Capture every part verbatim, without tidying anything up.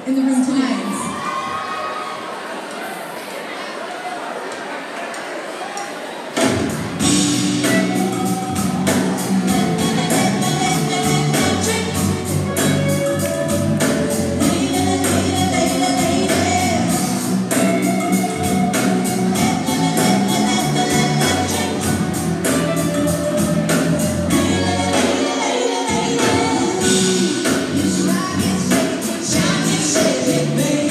in the room tonight. Shake it, shake it, baby.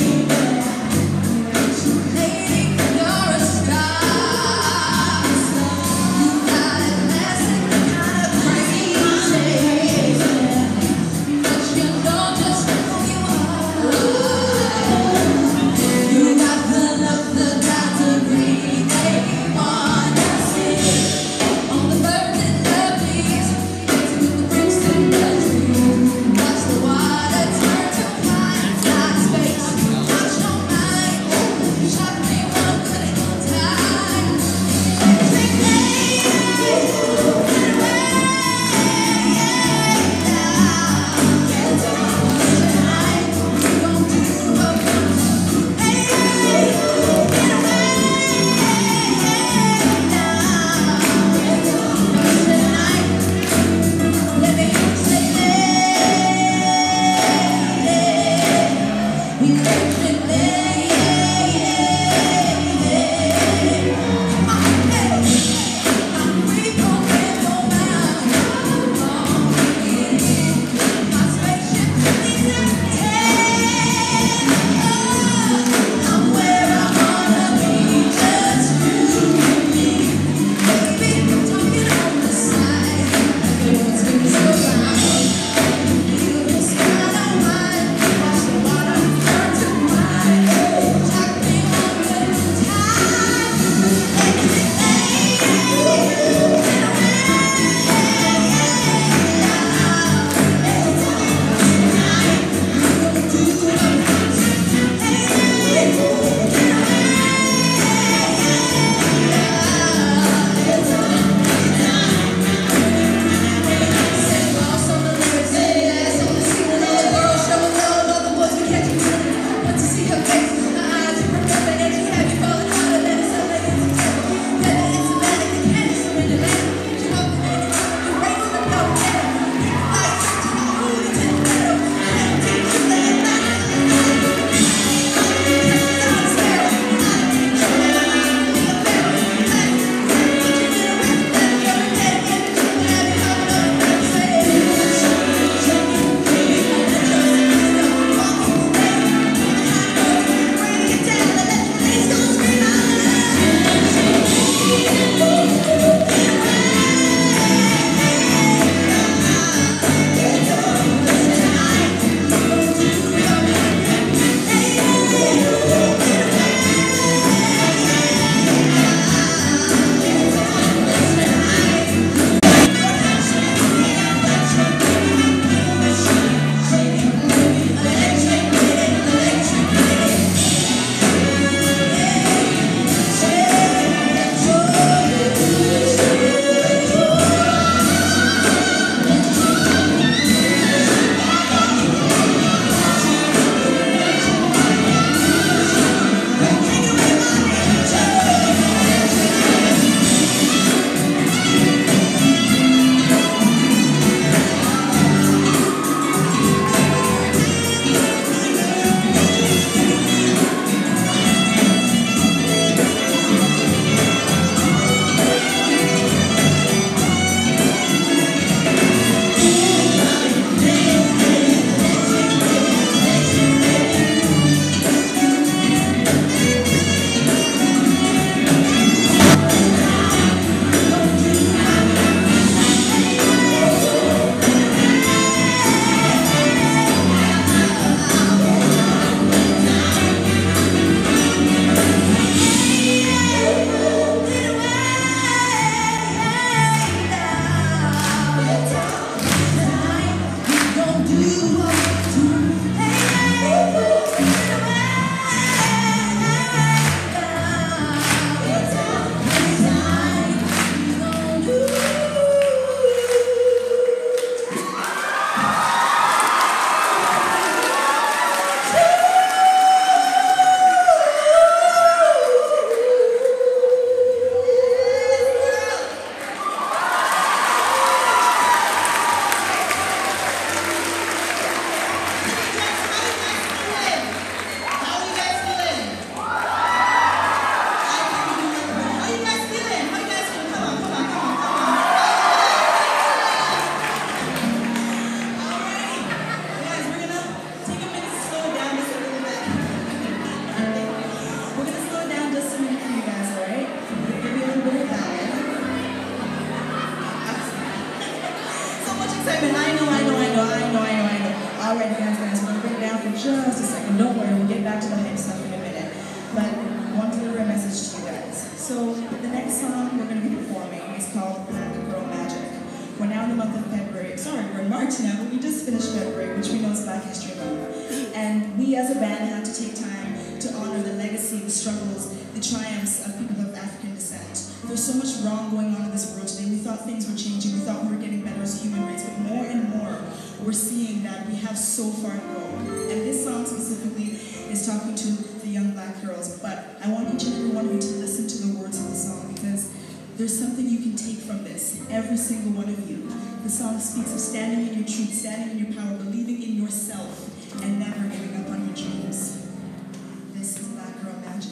And don't worry, we'll get back to the hype stuff in a minute. But I want to deliver a message to you guys. So the next song we're going to be performing is called Black Girl Magic. We're now in the month of February. Sorry, we're in March now, but we just finished February, which we know is Black History Month. And we as a band had to take time to honor the legacy, the struggles, the triumphs of people of African descent. There's so much wrong going on in this world today. We thought things were changing. We thought we were getting better as a human race, but more and more we're seeing that we have so far to go. And this song specifically is talking to the young black girls, but I want each and every one of you to listen to the words of the song because there's something you can take from this, every single one of you. The song speaks of standing in your truth, standing in your power, believing in yourself, and never giving up on your dreams. This is Black Girl Magic.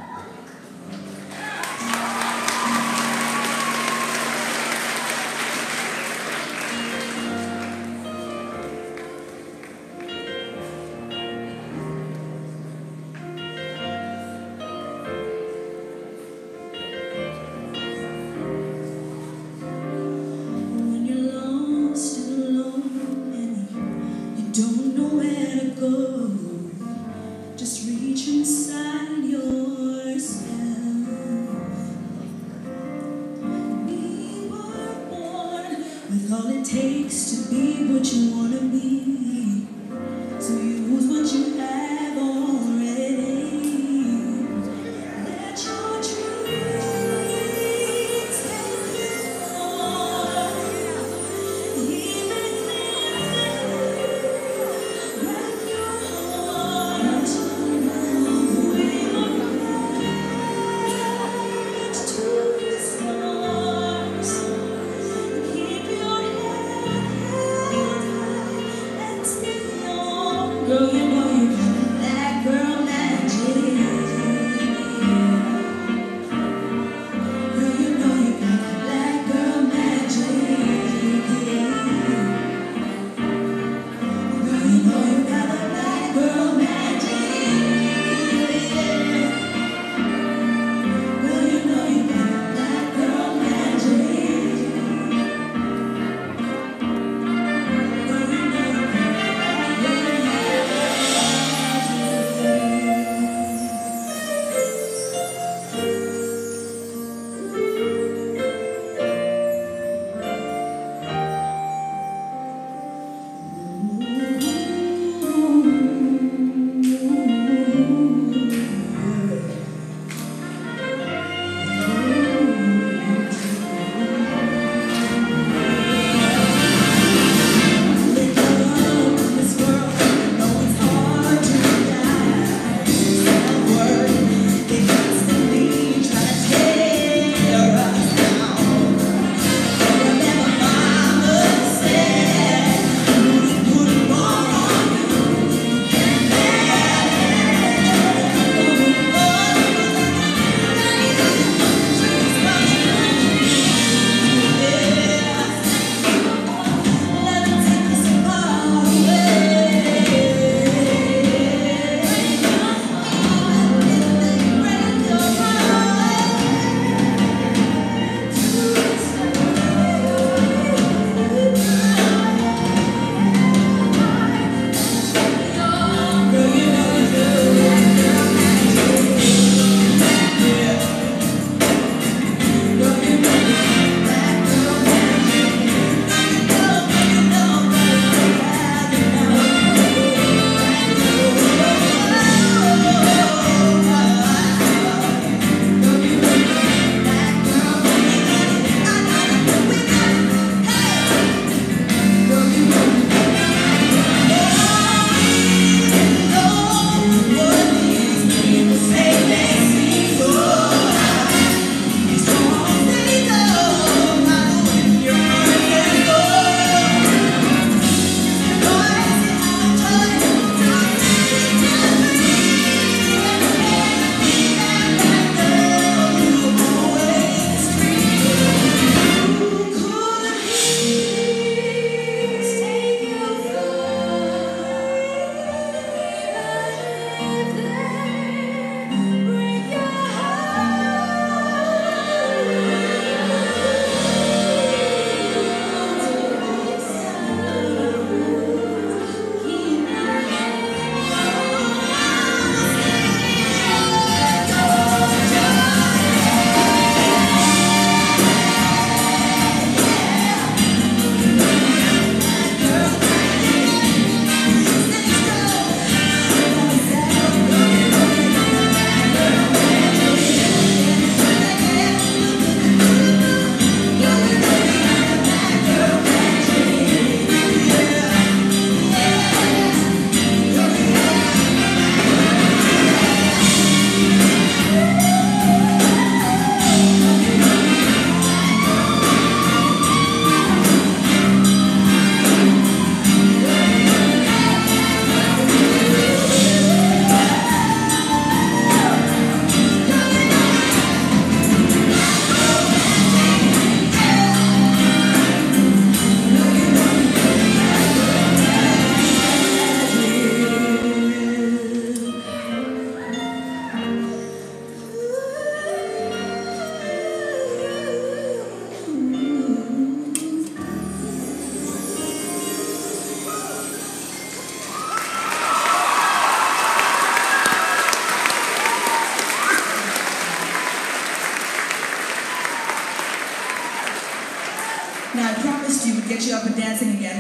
Don't know where to go, just reach inside yourself. We were born with all it takes to be what you want to be, so use what you have already. Let your dreams take you far, even and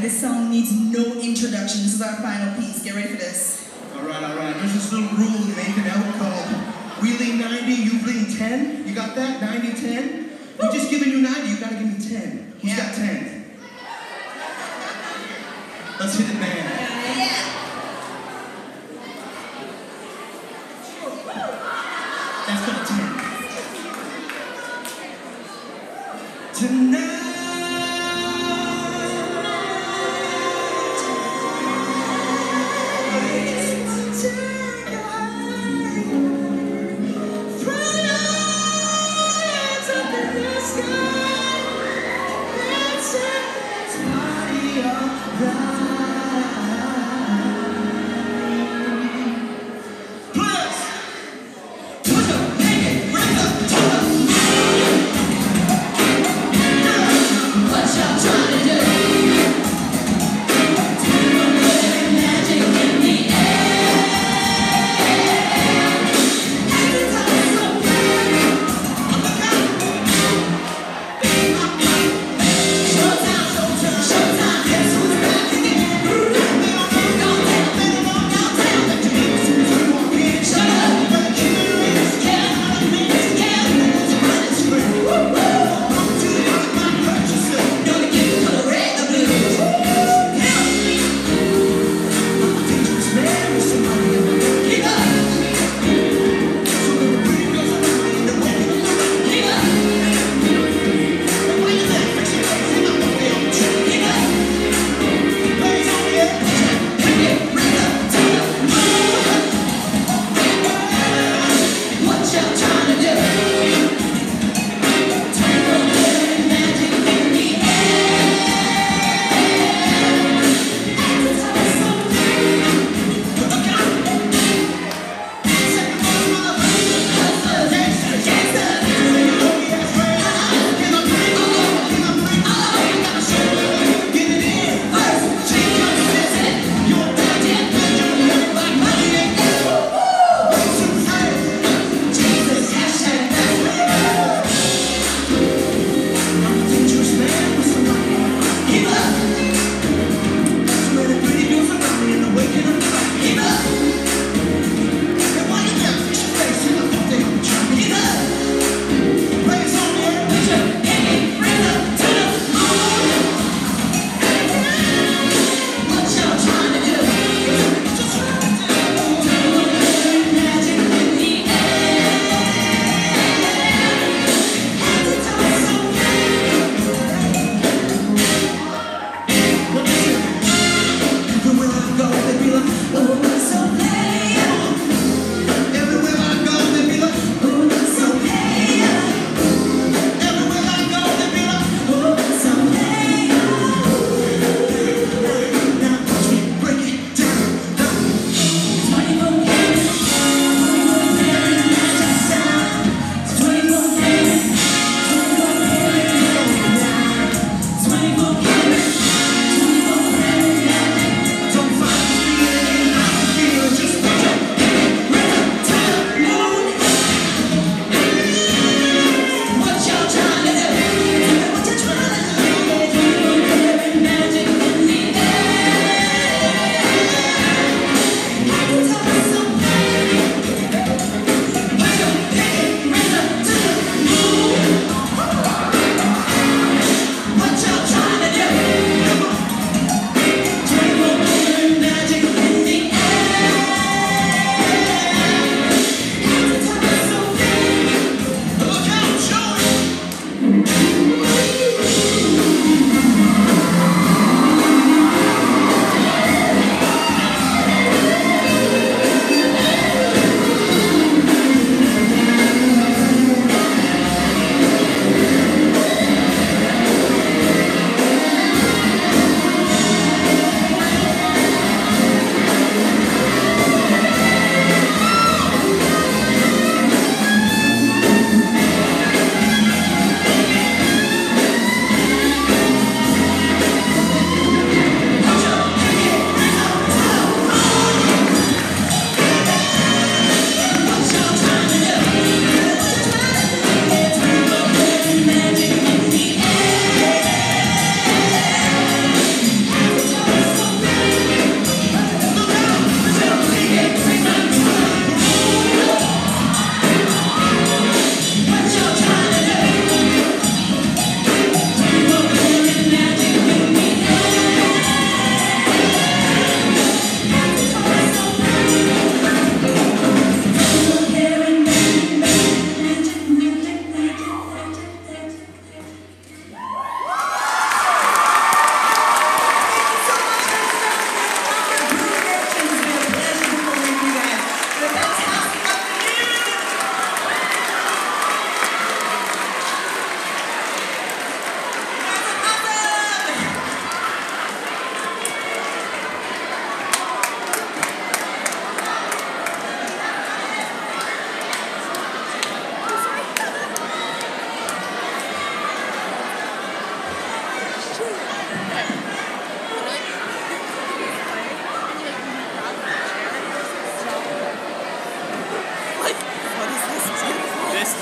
this song needs no introduction. This is our final piece. Get ready for this. Alright, alright. There's this little rule in making out called we lean ninety, you lean ten. You got that? ninety, ten? We're just giving you ninety, you gotta give me ten. Who's Yeah. got ten? Let's hit it, man. Yeah. That's got a ten. Tonight. Yeah.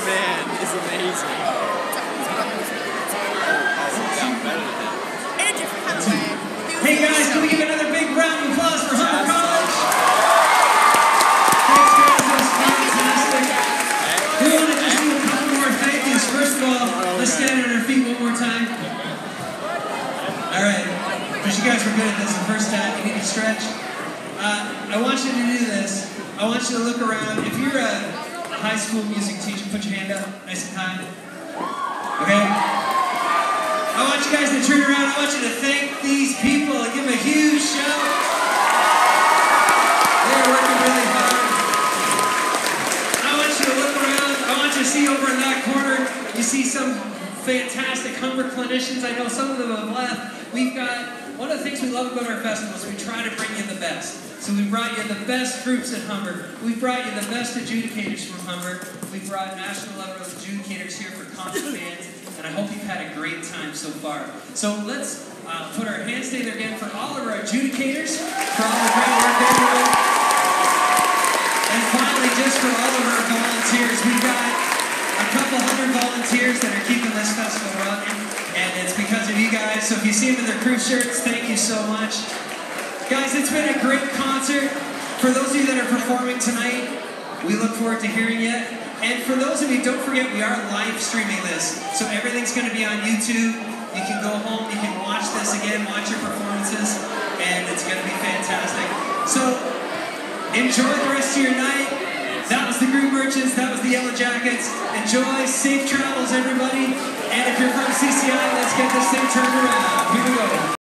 man is amazing. In a different kind of way. Hey guys, can we give another big round of applause for Humber College? Thanks guys, that was fantastic. We want to just do a couple more thank yous. First of all, let's stand on our feet one more time. Alright, because you guys were good at this the first time, you need to stretch. Uh, I want you to do this. I want you to look around. If you're a high school music teacher, put your hand up, nice and high. Okay? I want you guys to turn around. I want you to thank these people and give them a huge shout. They're working really hard. I want you to look around. I want you to see over in that corner. You see some fantastic Humber clinicians. I know some of them have left. We've got, one of the things we love about our festival is we try to bring you the best. So we brought you the best groups at Humber. We brought you the best adjudicators from Humber. We brought national level adjudicators here for concert bands. And I hope you've had a great time so far. So let's uh, put our hands together again for all of our adjudicators, for all the great work they're doing. And finally, just for all of our volunteers, we've got a couple hundred volunteers that are keeping this festival running. And it's because of you guys. So if you see them in their crew shirts, thank you so much. Guys, it's been a great concert. For those of you that are performing tonight, we look forward to hearing you. And for those of you, don't forget, we are live streaming this. So everything's going to be on YouTube. You can go home, you can watch this again, watch your performances, and it's going to be fantastic. So enjoy the rest of your night. That was the Groove Merchants, that was the Yellow Jackets. Enjoy, safe travels everybody. And if you're from C C I, let's get this thing turned around. Here we go.